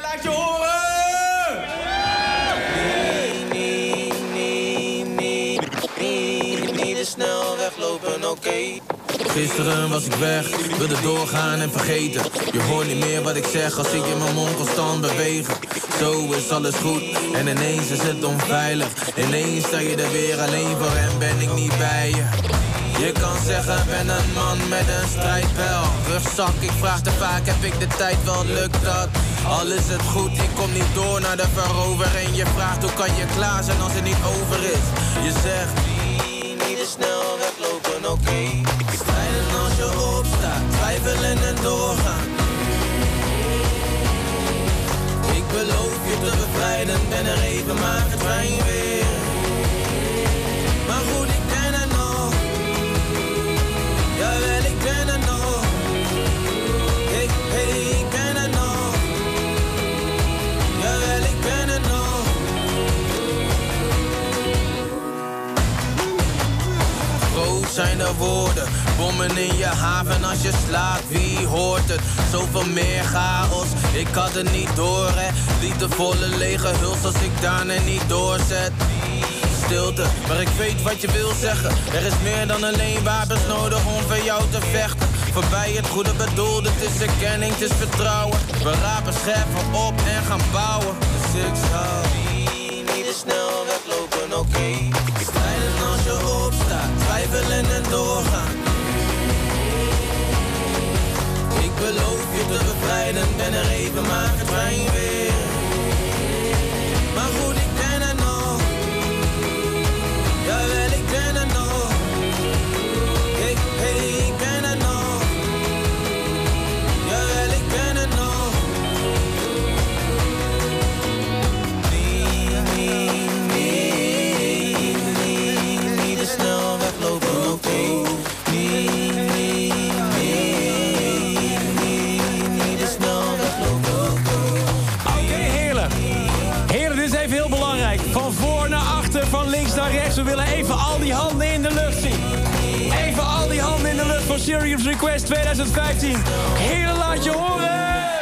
laat je horen! Niet te snel weglopen, oké. Gisteren was ik weg, wilde doorgaan en vergeten. Je hoort niet meer wat ik zeg als ik in mijn mond constant bewegen. Zo is alles goed en ineens is het onveilig. Ineens sta je er weer alleen voor en ben ik niet bij je. Je kan zeggen, ben een man met een strijdbel. Rugzak, ik vraag te vaak, heb ik de tijd wel, lukt dat? Al is het goed, ik kom niet door naar de verover. En je vraagt, hoe kan je klaar zijn als het niet over is? Je zegt, niet te snel weglopen, oké. Strijden als je opstaat, twijfelen en doorgaan. Ik beloof je te bevrijden, ben er even, maar verdwijn weer. Maar goed, ik ben er nog. Jawel, ik ben er nog. Ik ben er nog. Jawel, ik ben er nog. Groot zijn de woorden, bommen in je haven als je slaapt, wie hoort het? Zoveel meer chaos, ik had het niet door, hè. Liefdevolle lege huls als ik daarna niet doorzet. Stilte, maar ik weet wat je wil zeggen. Er is meer dan alleen wapens nodig om voor jou te vechten. Voorbij het goede bedoel, het is erkenning, het is vertrouwen. We rapen scherven op en gaan bouwen. Dus ik zou niet te snel weglopen, oké. Strijden als je opstaat, twijfelen en doorgaan. Ik beloof je te bevrijden, ben er even, maar verdwijn weer. Maar goed, ik ben er nog. Jawel, ik ben er nog. Ik ben er nog. Jawel, ik ben er nog. Niet te snel weglopen, oké. Niet te snel weglopen, oké, heren. Heren, dit is even heel belangrijk. Van voor naar achter, van links naar rechts. We willen even al die handen in de lucht zien. Even al die handen in de lucht voor Serious Request 2015. Heren, laat je horen!